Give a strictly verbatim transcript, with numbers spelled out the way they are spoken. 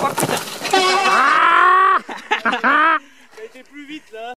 Oh putain. Ah. Ça a été plus vite là.